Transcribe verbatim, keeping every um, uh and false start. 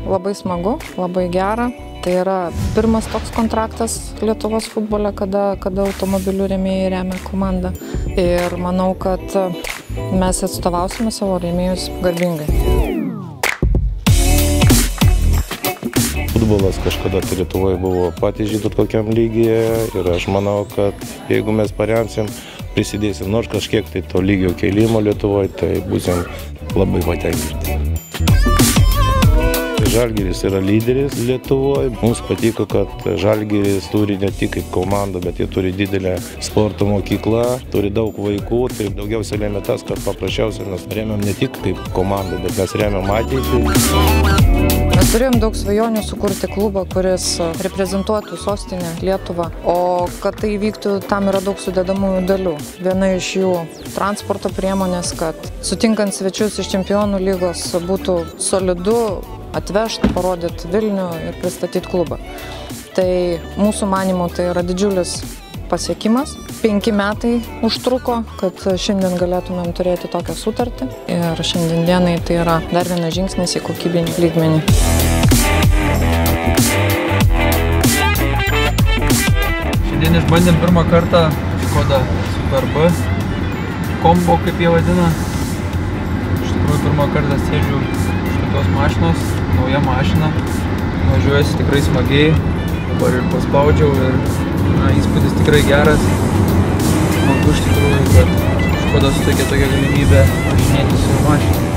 labai smagu, labai gera. Tai yra pirmas toks kontraktas Lietuvos futbole, kada, kada automobilių rėmėjai remia komandą. Ir manau, kad mes atstovausime savo rėmėjus garbingai. Futbolas kažkada tai Lietuvoje buvo patys žydų tokiam lygyje ir aš manau, kad jeigu mes paremsim, prisidėsim nors kažkiek tai to lygio kelimo Lietuvoje, tai būsim labai patenkinti. Žalgiris yra lyderis Lietuvoje. Mums patiko, kad Žalgiris turi ne tik kaip komanda, bet jie turi didelę sporto mokyklą, turi daug vaikų. Tai daugiausiai lėmė tas, kad paprasčiausiai mes remiam ne tik kaip komanda, bet mes remiam ateitį. Mes turėjom daug svajonių sukurti klubą, kuris reprezentuotų sostinę Lietuvą, o kad tai vyktų, tam yra daug sudedamųjų dalių. Viena iš jų transporto priemonės, kad sutinkant svečius iš Čempionų lygos būtų solidu atvežti, parodyti Vilnių ir pristatyti klubą. Tai mūsų manymu tai yra didžiulis pasiekimas. Penki metai užtruko, kad šiandien galėtumėm turėti tokią sutartį. Ir šiandien dienai tai yra dar vienas žingsnis į kokybinį lygmenį. Šiandien išbandėm pirmą kartą Škoda Super B kombo, kaip jie vadina. Iš tikrųjų, pirmą kartą sėdžiu tos mašinos, nauja mašina, važiuojasi tikrai smagiai, dabar ir paspaudžiau ir na, įspūdis tikrai geras, smagu iš tikrųjų, kad Škoda suteikia tokią galimybę važinėti su mašina.